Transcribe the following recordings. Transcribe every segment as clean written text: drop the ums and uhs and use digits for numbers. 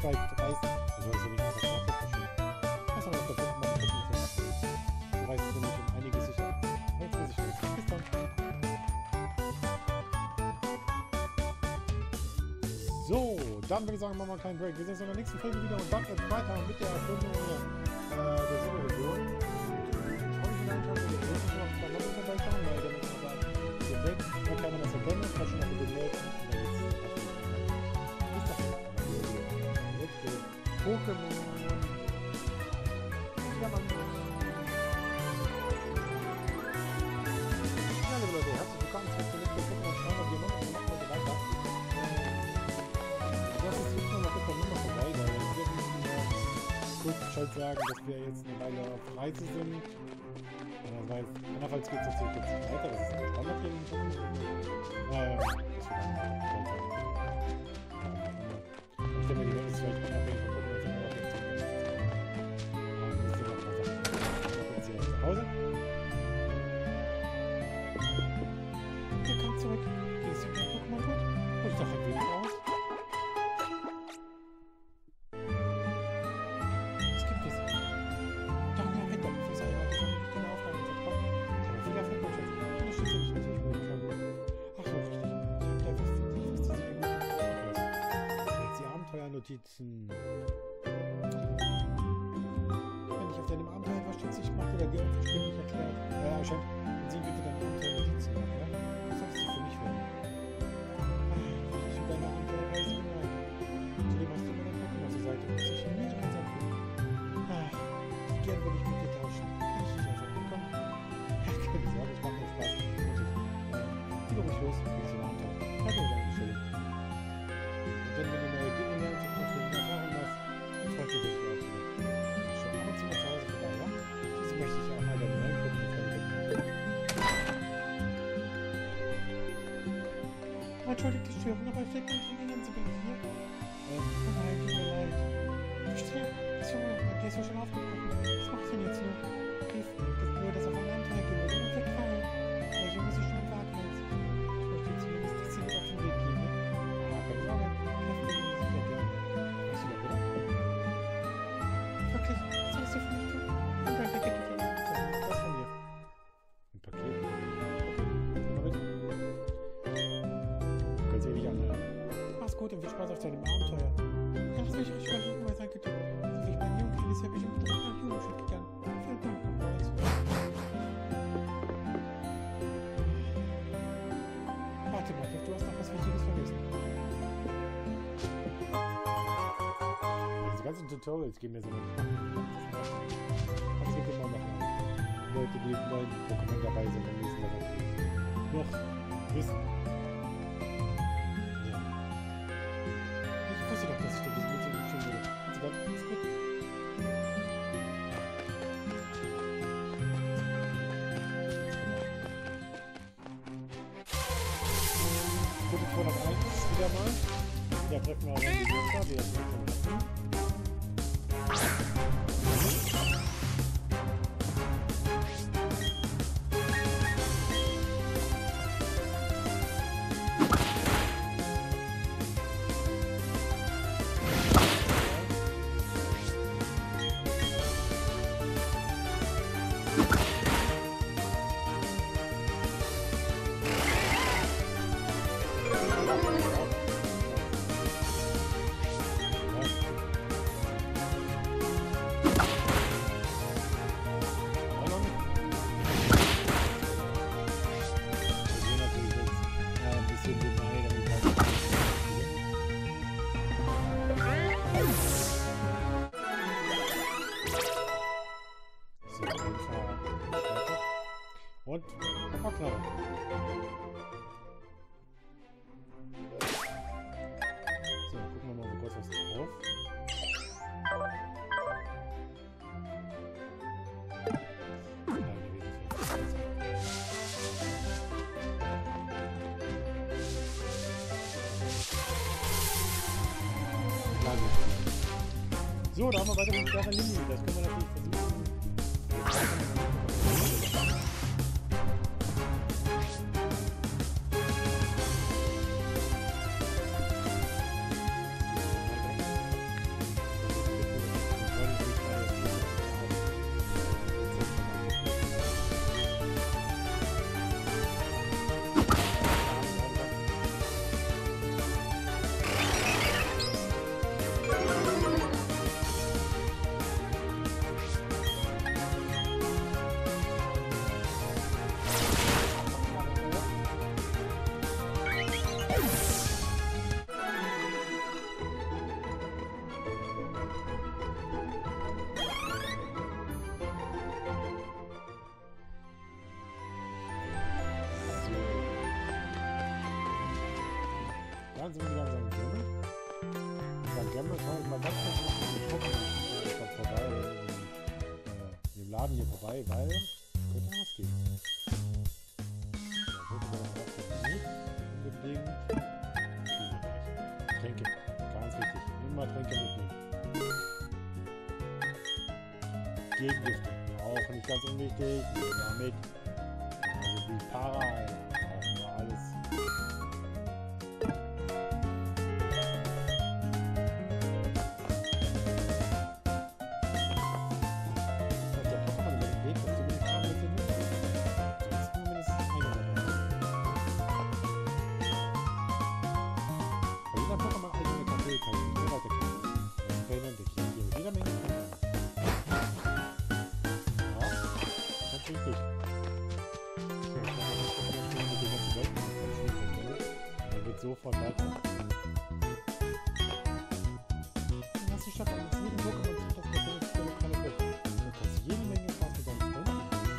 weit reisen. Also soll ich einfach Karte verschieben. Lass mal auf der Foto mal gucken, was wir machen. Du reist nämlich um einiges sicher. Jetzt muss ich los. Bis dann. So, dann würde ich sagen, machen wir einen kleinen Break. Wir sehen uns in der nächsten Folge wieder und dann geht es weiter mit der Erkundung der Silberregion. Schau ich in einen Tag, wo die Größe schon auf der Mappe vorbeischauen, weil der muss mal sagen, den Weg, da kann man das erkennen, das kann schon auf den Welt und dann geht's bis dahin. Pokémon. Ja, Mann. Ja, liebe Leute, herzlich willkommen zurück zur nächsten Pokémon. Schauen wir mal, wir machen heute weiter. Das ist jetzt noch etwas nur vorbei, weil wir müssen kurz Bescheid sagen, dass wir jetzt eine Weile auf Reise sind. Weil andernfalls geht es natürlich jetzt nicht weiter, das ist ein Standard hier in den Pokémon. Ich stelle mir die Welt ist vielleicht unabhängig von Pokémon, sind aber jetzt noch ein paar Sachen. Jetzt hier zu Hause. Wir kommen zurück. Wie ist der Pokémon gut? Ruhig doch ein wenig aus. Was gibt es? Doch, ja, Winter. Ich sage mal, das ist eine kleine Aufgabe. Aber viel Erfolg, mein Schatz. Ich unterstütze dich natürlich, wo ich kann. Ach so, richtig. Ich habe da etwas zu sehen. Jetzt die Abenteuernotizen. Wenn ich auf deinem Abenteuer etwas stutzig mache oder dir unverständlich erklärt, erscheint, dann sieh bitte deine Abenteuernotizen nach, ja? Was sollst du für mich werden? Ich will deine Abenteuerreise begleiten. Zudem hast du immer dein Pokémon zur Seite und sicher nie einsam fühlen. Gern würde ich mit dir tauschen. Kann ich dich einfach bekommen? Ja, keine Sorge, es macht mir Spaß. Geh ruhig los, wir sind Abenteuer. Danke dir deine Stelle. Und dann, wenn du neue Dinge lernst und auf den Erfahrung machst, dann freut mich wirklich auch wieder. Schon ab und zu mal zu Hause vorbei, ja? So möchte ich auch mal deine neuen Pokémon kennenlernen. Entschuldigt die Störung, aber ich denke, die ganze bin ich hier. Nein, tut mir leid. Verstehe. Junge, der ist ja schon aufgebrochen. Was macht denn jetzt noch? Rief nur, dass er auf ein Abenteuer gehen würde und wegfallen. Der Junge ist schon im Wagnis. Ich möchte ihm zumindest das Ziel auf den Weg geben. Aber keine Sorge, helfen wir ihm sicher gerne. Weißt du doch, oder? Wirklich? Was sollst du für mich tun? Und dann vergeht du dir. Das von mir. Ein Paket? Okay, mal mit. Du kannst eh nicht anhören. Mach's gut und viel Spaß auf deinem Abenteuer. Lass mich ruhig überlegen, was er getan hat. So wie ich meinen Jungen kenne, ist ja bestimmt direkt nach Jugendschule gegangen. Vielen Dank nochmals. Warte mal, du hast noch was Wichtiges vergessen. Diese ganzen Tutorials gehen mir so nicht. Was geht immer noch an? Leute, die neuen Pokémon dabei sind beim nächsten Level. Noch wissen. Ja. Ich wusste doch, dass ich dir diese Mädchen nicht schön würde. Also dann, ist gut. Gute 201 wieder mal. Ja, treffen wir auch die Winter. Wir haben schon lassen. Und Verknallen. So, gucken wir mal so kurz was drauf. So, da haben wir weiter den Stefan Lini. Das können wir natürlich versuchen. wir schauen mal ganz kurz noch den Pokémon vorbei, in dem Laden hier vorbei, weil könnte noch was geben. Ja, nicht unbedingt. Tränke, ganz wichtig. Immer Tränke mitnehmen. Gegengifte, auch nicht ganz unwichtig. Nehmen wir mit. Also wie Para, brauchen wir alles. Sofort weiter. Was die Stadt eines jeden Pokémon sieht, das passiert für lokale Götter. Und das jede Menge Spaß mit deinen Freunden.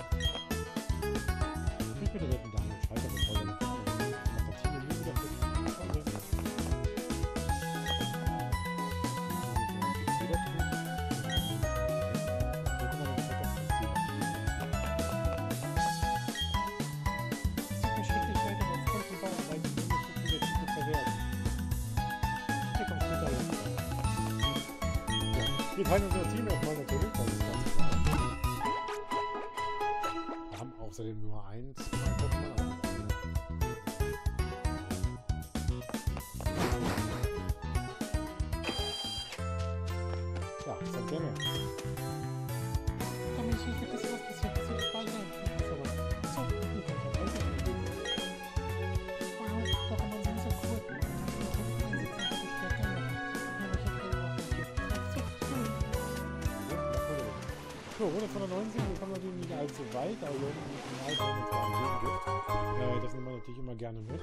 Ich bitte wetten, Daniel Schalter bevor deine Pokémon auf der Team nie wieder für die Schande. Wir teilen unser Team erstmal natürlich, das ist ganz klar. Wir haben außerdem nur eins. Ja, sehr gerne. Damit ich nicht vergesse, was passiert, dass ich speichern. So, du kannst ja besser gehen. Wow, Pokémon sind so cool. So, 190, wir kommen natürlich nicht allzu weit, aber hier unten ein Item, und zwar ein Gegengift. Das nehmen wir natürlich immer gerne mit.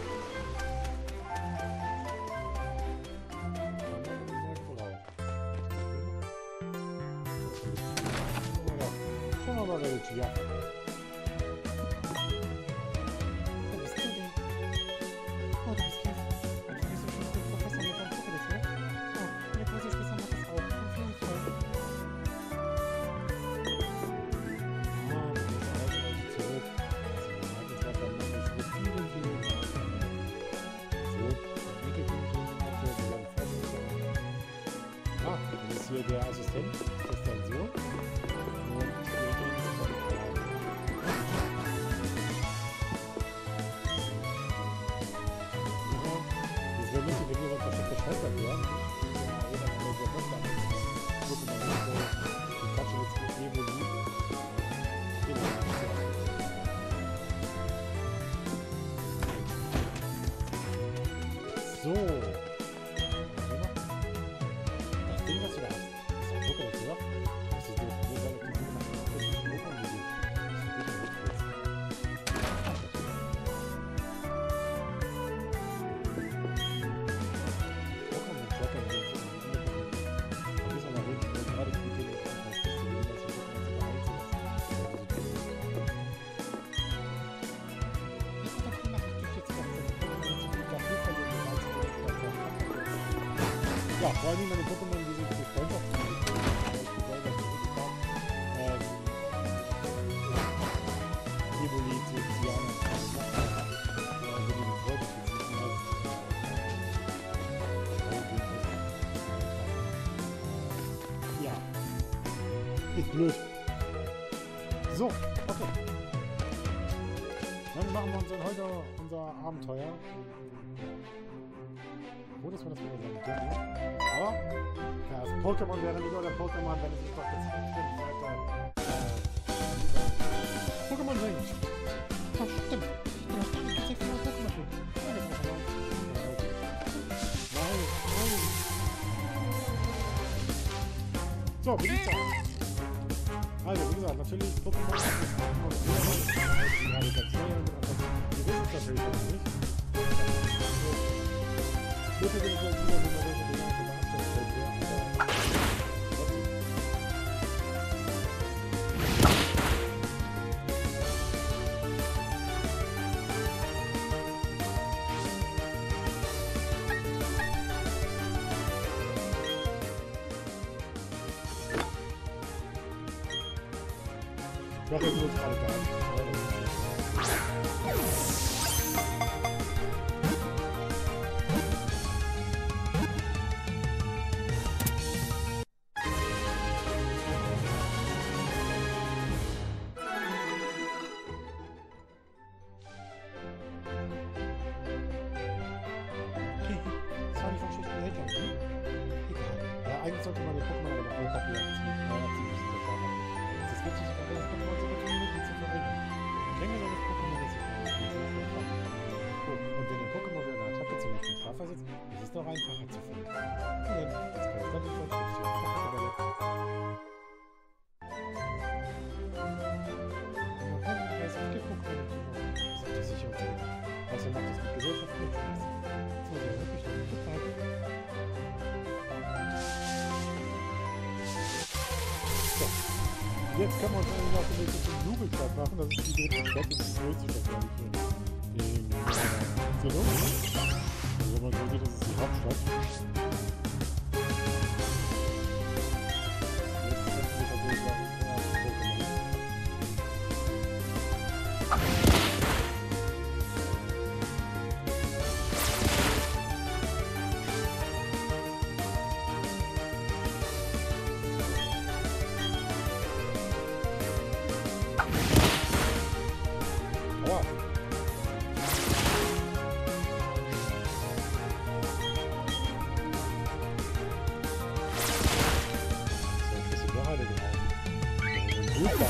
Schauen wir mal, welche ja. Wer bist du denn? Oh, du bist Käfer. Und du bist so schön Professor mit deinem Pokédex, ne? Oh, der große Spitzer macht das auch. Auf jeden Fall. Hier der Assistent, das ist dann so. Und das wäre lustig, wenn wir so ein versteckter Schalter wären. Oder wenn wir so ein Monster gucken, dann ist so die Katsche jetzt mit Evoli. So. Ja, vor allem meine Pokémon, die sind durch Freundschaft Evoli zu Ciana. Ja. Ist blöd. So, okay. Dann machen wir uns dann heute unser Abenteuer. Wo das wir das wieder sagen können. Aber das Pokémon wäre nicht nur der Pokémon, wenn es sich doch jetzt stimmt weiter. Pokémon singt. Das stimmt. Ich bin noch gar nicht tatsächlich mal Pokémon finden. Nein. So, wie geht's aus? Also, wie gesagt, natürlich Pokémon. Wir wissen es natürlich noch nicht. Bitte bin ich jetzt wieder mit der Regelung mache jetzt nur gerade gar nicht. Das war nicht von schlechten Eltern, ne? Egal. Ja, eigentlich sollte man den Pokémon aber noch Papier ziehen müssen. Es ist wichtig, das Pokémon so gut wie möglich zu verringern. Kenne das Pokémon, das sich und wenn der Pokémon wieder eine Attacke zum Beispiel Treffer setzt, ist es noch einfacher zu finden. Und dann, das kann ich dann nicht verstehen. Außerdem macht das mit Gesellschaft mit Spaß. Das muss ja wirklich noch gut bleiben. So. Jetzt können wir uns eigentlich auch so ein bisschen Jubelstadt machen. Das ist die dritte Stadt und die größte Stadt, glaube ich, in Zero. Also wenn man so sieht, das ist die Hauptstadt. Jetzt können wir tatsächlich sagen, super.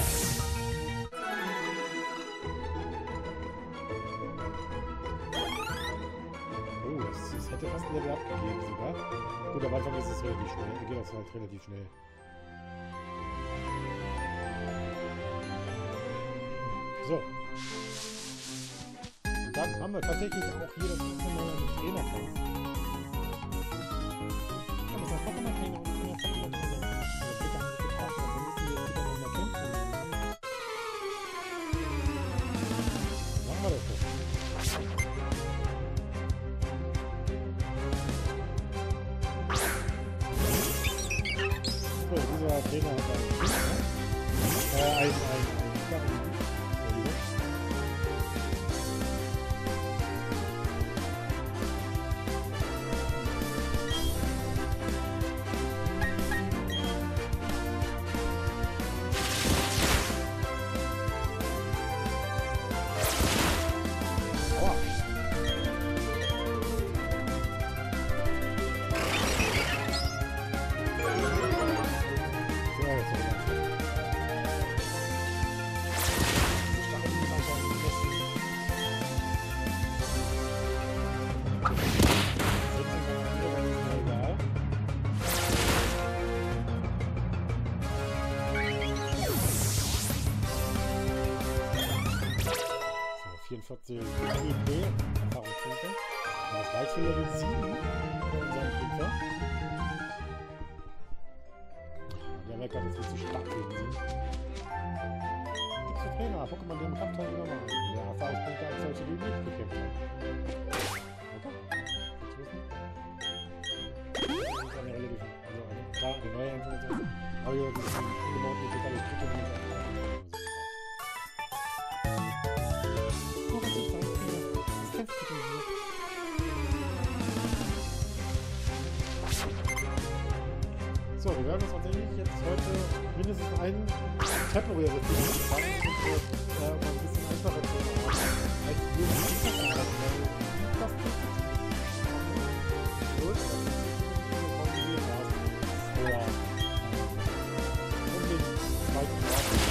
Oh, das hätte fast ein Level abgegeben sogar. Gut, am Anfang ist es relativ schnell. Geht das halt relativ schnell. So. Und dann haben wir tatsächlich auch hier das Pokémon einen Trainerkampf. Ja, das ist ein Pokémon-Trainer und ein Pokémon-Trainer. Machen wir das doch. So, dieser Trainer hat ein EP, Erfahrungspunkte. Und das reicht für Level 7 für unseren Kämpfer. Der merkt halt, dass wir zu stark gegen sind. Tipps für Trainer, Pokémon, den Kampf teilnehmen normal. Mehr Erfahrungspunkte als solche, die nicht gekämpft haben. Okay? Willst du wissen? Das ist eine Religion. Also klar, eine neue Information. Aber ja, das ist ein ungebauten totale Stücke, die nicht so, wir werden uns tatsächlich jetzt heute mindestens einen temporären Film machen, um ein bisschen einfacher zu machen, als wir nicht arbeiten, weil das gut, das ist und den zweiten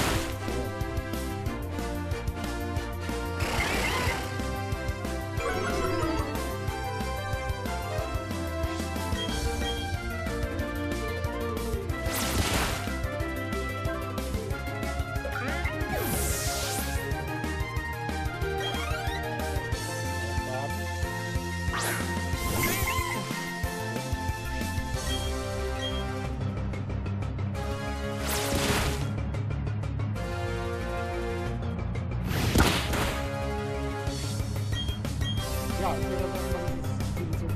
ja, ich würde sagen, man ist ziemlich so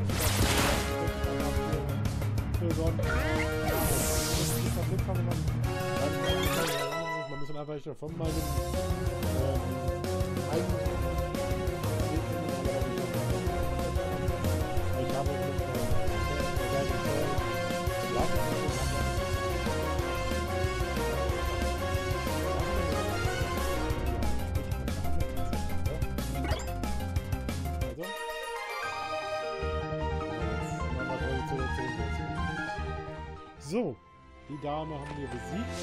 man bisschen Abweichung von meinem eigentlichen ich habe so, die Dame haben wir besiegt.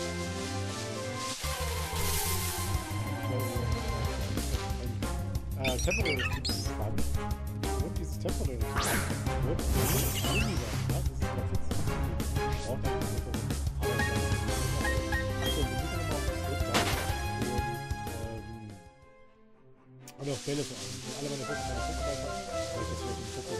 Temporäres Typ ist spannend. Und dieses temporäre Typ wird weniger. Ja, das ist der Fix. Braucht dann nicht mehr. Aber ich glaube, so, wir müssen nochmal auf das Schritt da. Und auch Bälle vor allem. Alle meine Fotos haben, weil ich das hier auf dem Fokus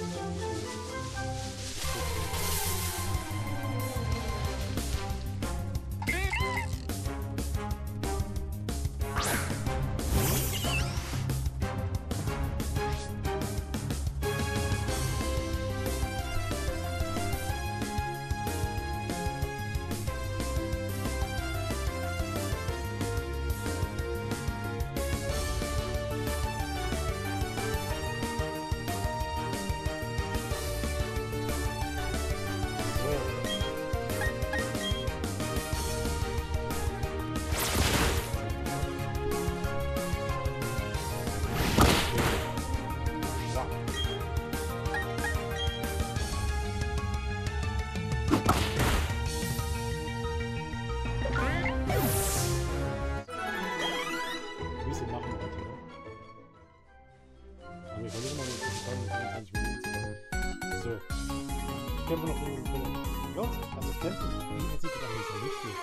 kämpfen noch gegen den Los, lass uns kämpfen. Wie sieht das nicht so richtig?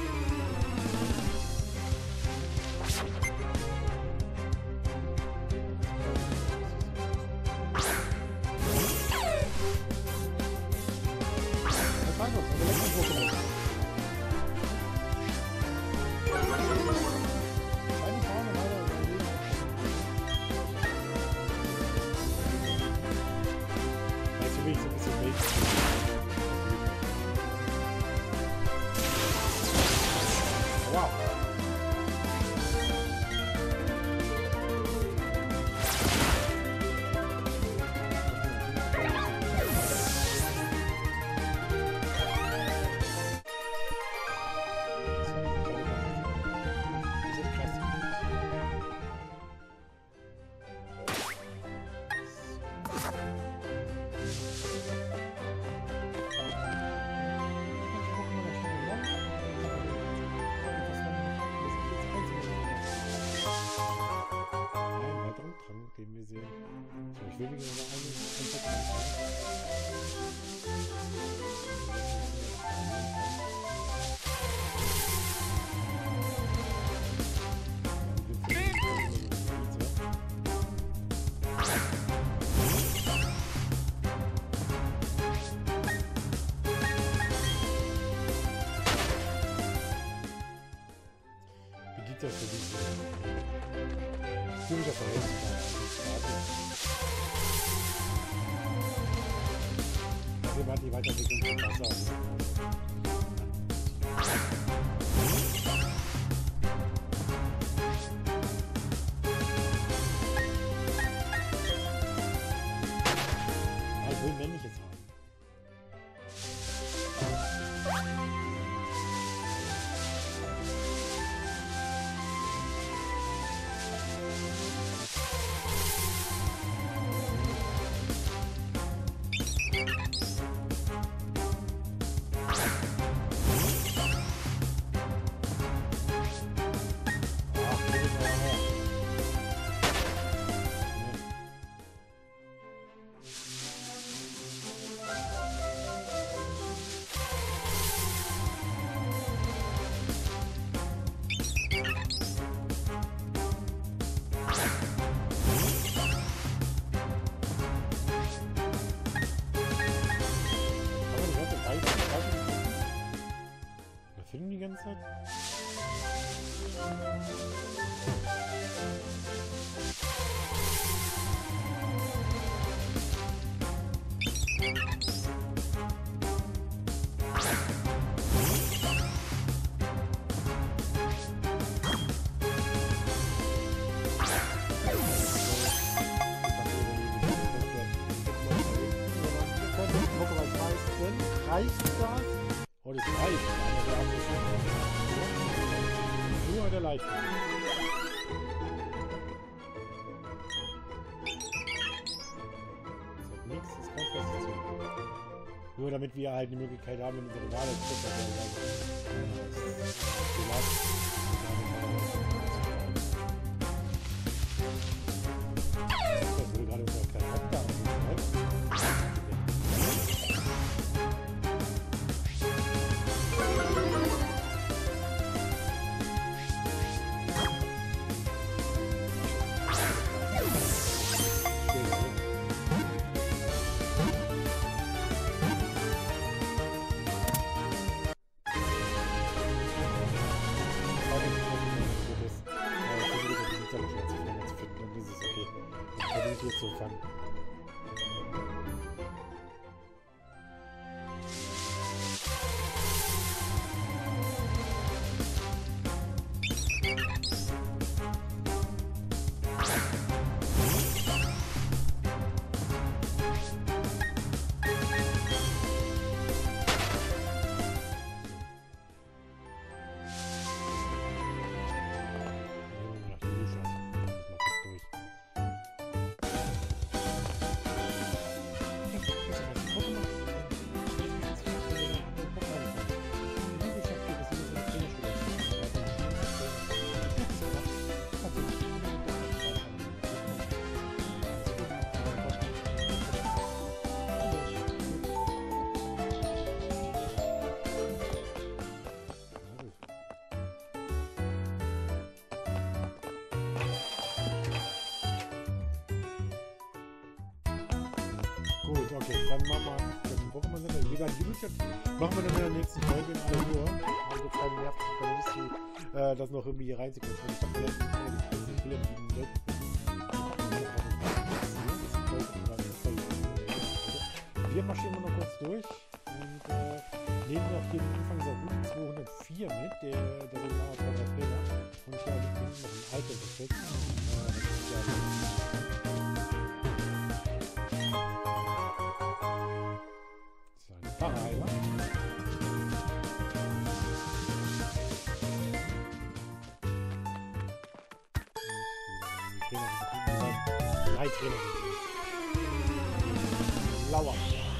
Wir fangen uns, aber letzten Pokémon. Keine Frage, leider überleben. Weißt du, wie ich so ein bisschen Weg. Wow. Den wir sehen. So, ich will wieder eine wie geht das für dich? Ich will mich auf wir warten die Weiterentwicklung von Wasser. Ich will männliches haben. Die ganze Zeit? reicht das? Oh, das reicht. Aber wir haben das nur der Leichte. Das hat nichts, das ist kein festes Ziel. Nur damit wir halt die Möglichkeit haben, in unsere Wahl zu das wurde gerade unser kleiner Charakter angezeigt. Jetzt so fangen. Gut, okay, dann machen wir den Pokémon Center. Wie gesagt, machen wir dann in der nächsten Folge in aller Ruhe. Also jetzt keine Nerven, dann bist du das noch irgendwie hier reinzukommen. Ich habe vielleicht ich will ja die Leute. Wir marschieren noch kurz durch und nehmen noch den Anfang der Route 204 mit, der Regionalrat von der Fehler. Und hier liegt hinten noch ein altes Effekt. Das ist ja Paraheiler. Drei Trainer sind Lauer.